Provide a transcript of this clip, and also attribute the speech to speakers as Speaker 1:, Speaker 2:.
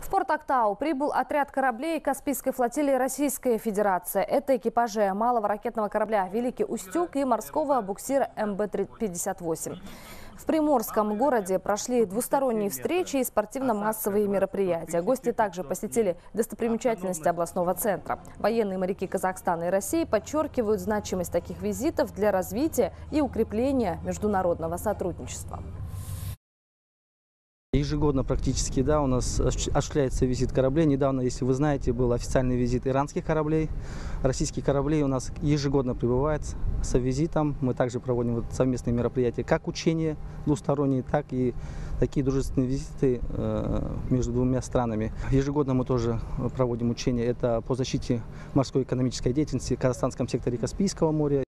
Speaker 1: В порт Актау прибыл отряд кораблей Каспийской флотилии Российской Федерации. Это экипажи малого ракетного корабля «Великий Устюг» и морского буксира МБ-58. В приморском городе прошли двусторонние встречи и спортивно-массовые мероприятия. Гости также посетили достопримечательности областного центра. Военные моряки Казахстана и России подчеркивают значимость таких визитов для развития и укрепления международного сотрудничества.
Speaker 2: Ежегодно практически, да, у нас осуществляется визит кораблей. Недавно, если вы знаете, был официальный визит иранских кораблей. Российские корабли у нас ежегодно прибывают с визитом. Мы также проводим совместные мероприятия, как учения двусторонние, так и такие дружественные визиты между двумя странами. Ежегодно мы тоже проводим учения. Это по защите морской экономической деятельности в казахстанском секторе Каспийского моря.